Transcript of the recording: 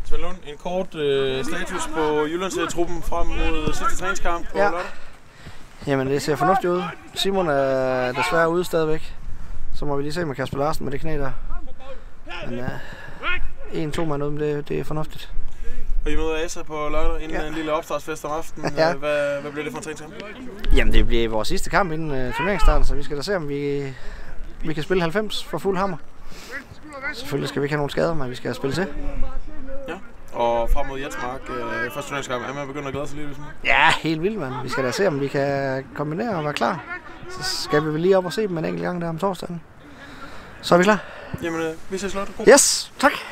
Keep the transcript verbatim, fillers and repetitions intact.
Svend Lund, en kort øh, status på Jyllands-truppen frem mod sidste træningskamp på ja. lørdag. Jamen, det ser fornuftigt ud. Simon er desværre ude stadigvæk. Så må vi lige se med Kasper Larsen med det knæ der. Men ja, en, to mand ud, men det, det er fornuftigt. Og I møder Asa på lørdag inden ja. en lille opstartsfest om aftenen. Ja. Hvad, hvad bliver det for en træningskamp? Jamen, det bliver vores sidste kamp inden uh, turneringsstarten, så vi skal da se, om vi, vi kan spille halvfems for fuld hammer. Selvfølgelig skal vi ikke have nogen skader, men vi skal spille til. Ja. Og frem mod Jetsmark, øh, første turneringskamp, er man begyndt at glæde sig lidt? Ligesom? Ja, helt vildt, mand. Vi skal da se, om vi kan kombinere og være klar. Så skal vi vel lige op og se dem en enkelt gang der om torsdagen. Så er vi klar. Jamen, øh, vi ses lørdag. Yes, tak.